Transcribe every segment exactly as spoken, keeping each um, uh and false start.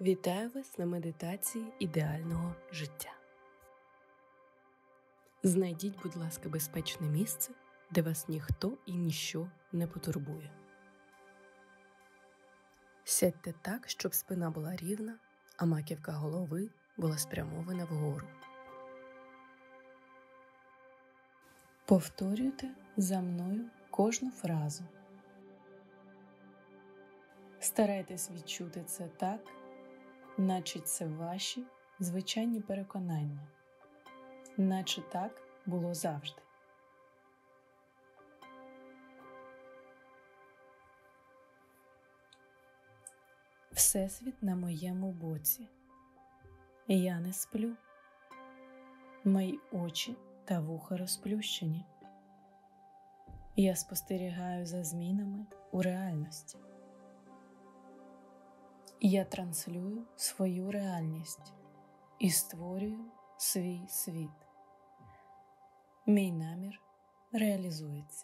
Вітаю вас на медитації ідеального життя. Знайдіть, будь ласка, безпечне місце, де вас ніхто і ніщо не потурбує. Сядьте так, щоб спина була рівна, а маківка голови була спрямована вгору. Повторюйте за мною кожну фразу. Старайтесь відчути це так, наче це ваші звичайні переконання, наче так було завжди. Всесвіт на моєму боці. Я не сплю. Мої очі та вуха розплющені. Я спостерігаю за змінами у реальності. Я транслюю свою реальність і створюю свій світ. Мій намір реалізується.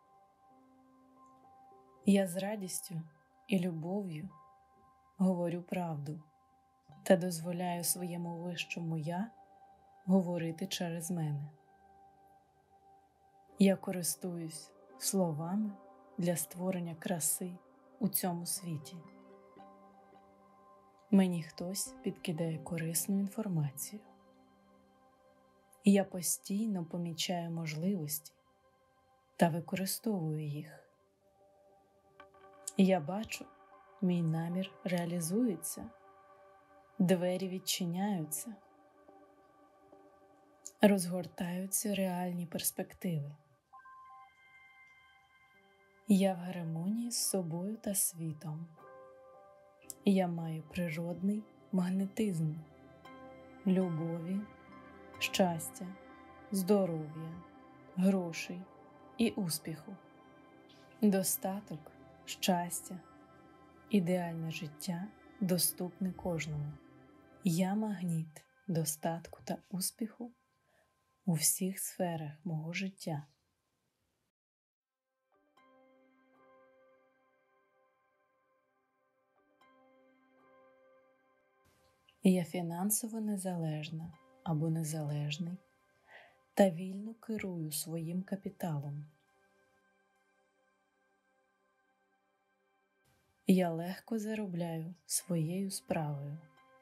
Я з радістю і любов'ю говорю правду та дозволяю своєму вищому «Я» говорити через мене. Я користуюсь словами для створення краси у цьому світі. Мені хтось підкидає корисну інформацію. Я постійно помічаю можливості та використовую їх. Я бачу, мій намір реалізується, двері відчиняються, розгортаються реальні перспективи. Я в гармонії з собою та світом. Я маю природний магнетизм, любові, щастя, здоров'я, грошей і успіху, достаток, щастя, ідеальне життя доступне кожному. Я магніт достатку та успіху у всіх сферах мого життя. Я фінансово незалежна або незалежний та вільно керую своїм капіталом. Я легко заробляю своєю справою.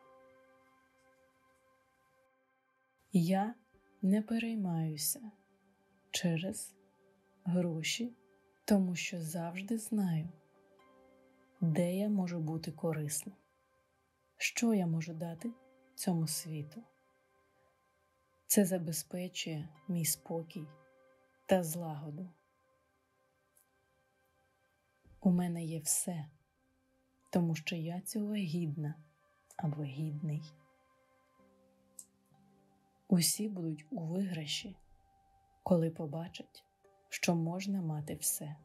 Я не переймаюся через гроші, тому що завжди знаю, де я можу бути корисним. Що я можу дати цьому світу? Це забезпечує мій спокій та злагоду. У мене є все, тому що я цього гідна або гідний. Усі будуть у виграші, коли побачать, що можна мати все.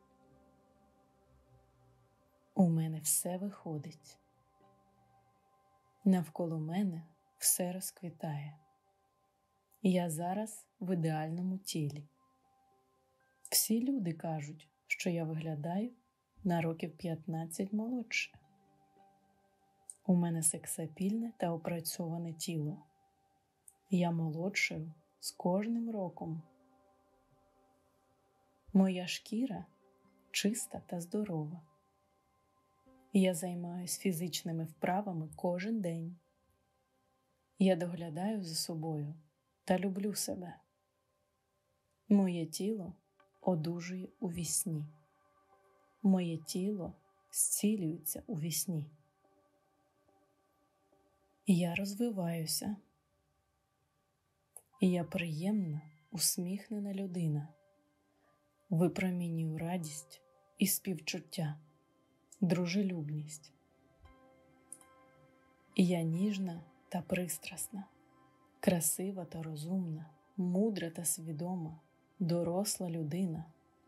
У мене все виходить. Навколо мене все розквітає. Я зараз в ідеальному тілі. Всі люди кажуть, що я виглядаю на років п'ятнадцять молодше. У мене сексапільне та опрацьоване тіло. Я молодшаю з кожним роком. Моя шкіра чиста та здорова. Я займаюсь фізичними вправами кожен день. Я доглядаю за собою та люблю себе. Моє тіло одужує у вісні. Моє тіло зцілюється у вісні. Я розвиваюся. Я приємна, усміхнена людина. Випромінюю радість і співчуття. Дружелюбність. Я ніжна та пристрасна, красива та розумна, мудра та свідома, доросла людина.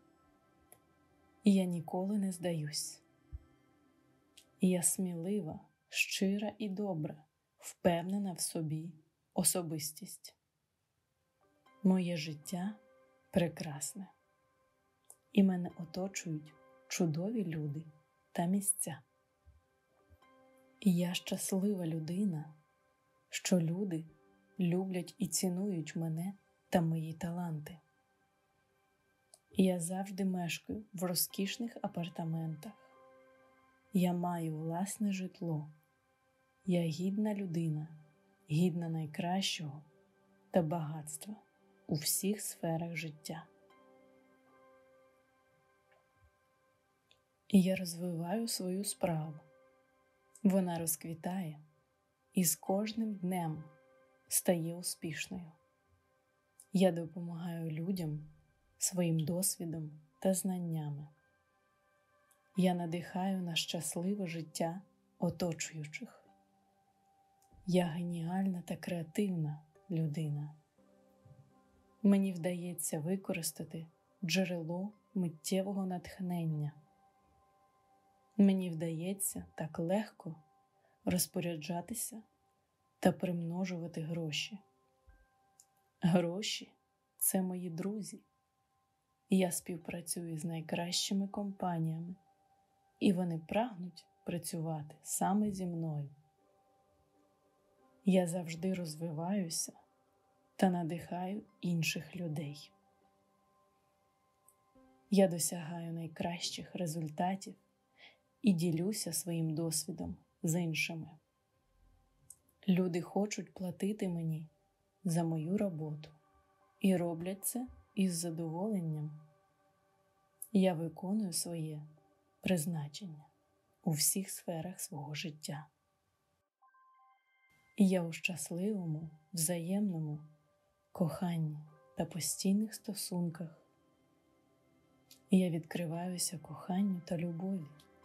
Я ніколи не здаюсь. Я смілива, щира і добра, впевнена в собі особистість. Моє життя прекрасне, і мене оточують чудові люди та місця. І я щаслива людина, що люди люблять і цінують мене та мої таланти. Я завжди мешкаю в розкішних апартаментах. Я маю власне житло. Я гідна людина, гідна найкращого та багатства у всіх сферах життя. І я розвиваю свою справу. Вона розквітає і з кожним днем стає успішною. Я допомагаю людям своїм досвідом та знаннями. Я надихаю на щасливе життя оточуючих. Я геніальна та креативна людина. Мені вдається використати джерело миттєвого натхнення. Мені вдається так легко розпоряджатися та примножувати гроші. Гроші – це мої друзі. Я співпрацюю з найкращими компаніями, і вони прагнуть працювати саме зі мною. Я завжди розвиваюся та надихаю інших людей. Я досягаю найкращих результатів і ділюся своїм досвідом з іншими. Люди хочуть платити мені за мою роботу і роблять це із задоволенням. Я виконую своє призначення у всіх сферах свого життя. І я у щасливому, взаємному коханні та постійних стосунках. І я відкриваюся коханню та любові.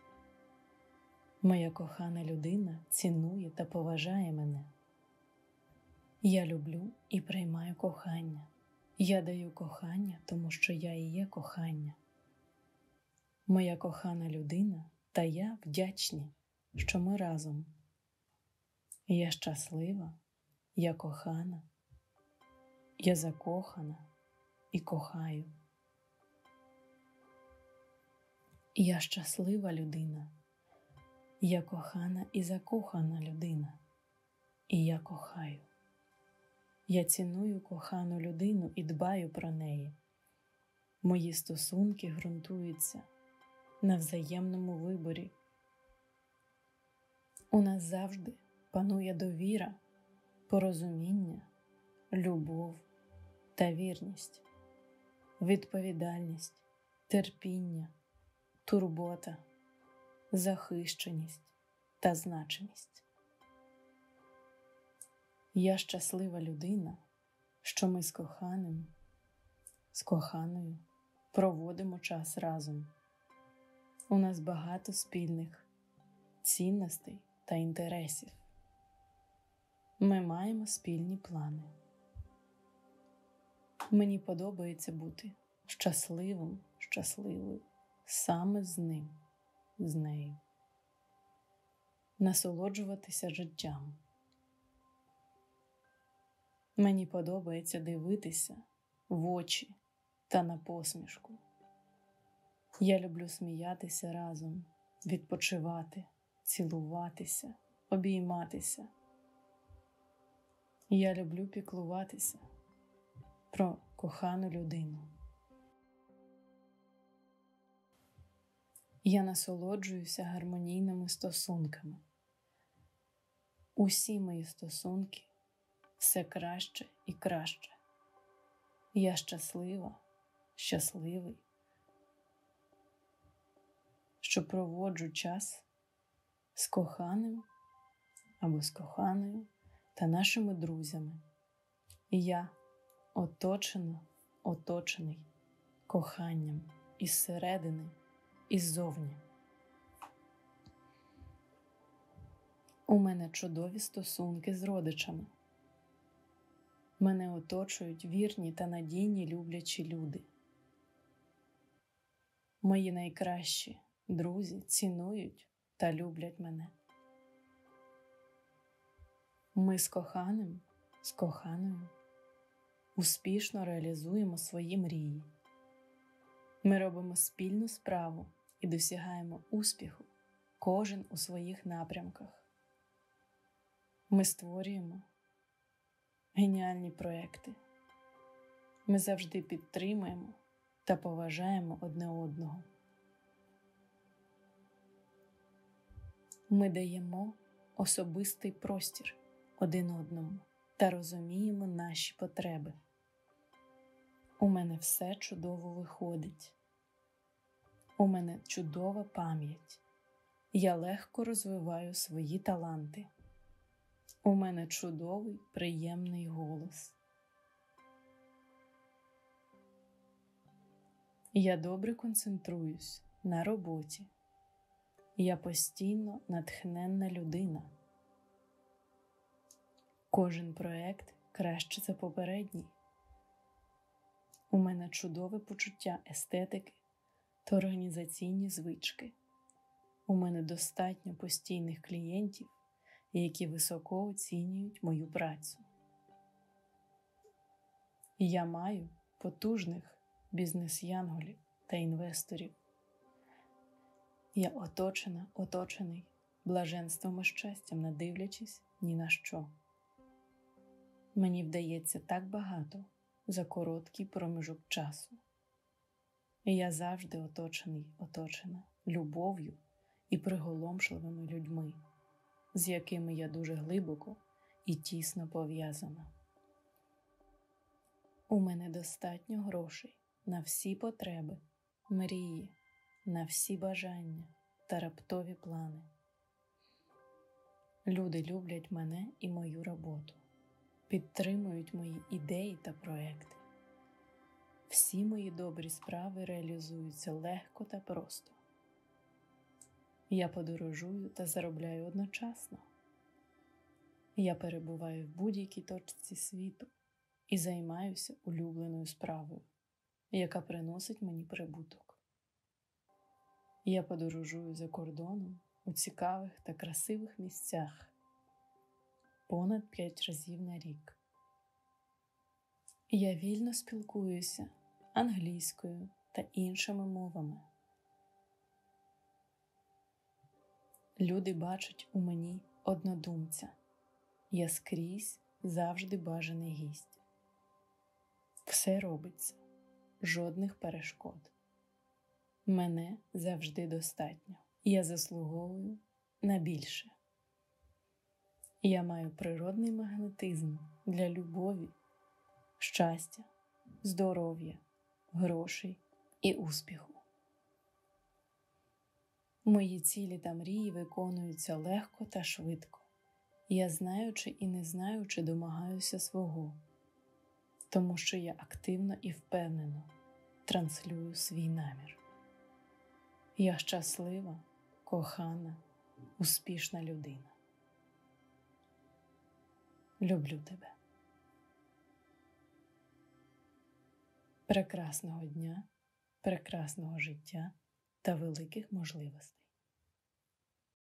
Моя кохана людина цінує та поважає мене. Я люблю і приймаю кохання. Я даю кохання, тому що я і є кохання. Моя кохана людина та я вдячні, що ми разом. Я щаслива, я кохана, я закохана і кохаю. Я щаслива людина, я кохана і закохана людина, і я кохаю. Я ціную кохану людину і дбаю про неї. Мої стосунки ґрунтуються на взаємному виборі. У нас завжди панує довіра, порозуміння, любов та вірність, відповідальність, терпіння, турбота, захищеність та значимість. Я щаслива людина, що ми з коханим, з коханою проводимо час разом. У нас багато спільних цінностей та інтересів. Ми маємо спільні плани. Мені подобається бути щасливим, щасливою саме з ним, з нею. Насолоджуватися життям. Мені подобається дивитися в очі та на посмішку. Я люблю сміятися разом, відпочивати, цілуватися, обійматися. Я люблю піклуватися про кохану людину. Я насолоджуюся гармонійними стосунками. Усі мої стосунки все краще і краще. Я щаслива, щасливий, що проводжу час з коханим або з коханою та нашими друзями. І я оточена, оточений коханням із середини і ззовні. У мене чудові стосунки з родичами. Мене оточують вірні та надійні люблячі люди. Мої найкращі друзі цінують та люблять мене. Ми з коханим, з коханою успішно реалізуємо свої мрії. Ми робимо спільну справу і досягаємо успіху, кожен у своїх напрямках. Ми створюємо геніальні проекти. Ми завжди підтримуємо та поважаємо одне одного. Ми даємо особистий простір один одному та розуміємо наші потреби. У мене все чудово виходить. У мене чудова пам'ять. Я легко розвиваю свої таланти. У мене чудовий, приємний голос. Я добре концентруюсь на роботі. Я постійно натхненна людина. Кожен проект краще за попередній. У мене чудове почуття естетики та організаційні звички. У мене достатньо постійних клієнтів, які високо оцінюють мою працю. Я маю потужних бізнес-янголів та інвесторів. Я оточена, оточений блаженством і щастям, не дивлячись ні на що. Мені вдається так багато за короткий проміжок часу. І я завжди оточений, оточена любов'ю і приголомшливими людьми, з якими я дуже глибоко і тісно пов'язана. У мене достатньо грошей на всі потреби, мрії, на всі бажання та раптові плани. Люди люблять мене і мою роботу, підтримують мої ідеї та проекти. Всі мої добрі справи реалізуються легко та просто. Я подорожую та заробляю одночасно. Я перебуваю в будь-якій точці світу і займаюся улюбленою справою, яка приносить мені прибуток. Я подорожую за кордоном у цікавих та красивих місцях понад п'ять разів на рік. Я вільно спілкуюся англійською та іншими мовами. Люди бачать у мені однодумця. Я скрізь завжди бажаний гість. Все робиться, жодних перешкод. Мене завжди достатньо. Я заслуговую на більше. Я маю природний магнетизм для любові, щастя, здоров'я, грошей і успіху. Мої цілі та мрії виконуються легко та швидко. Я знаючи і не знаючи домагаюся свого, тому що я активно і впевнено транслюю свій намір. Я щаслива, кохана, успішна людина. Люблю тебе. Прекрасного дня, прекрасного життя та великих можливостей.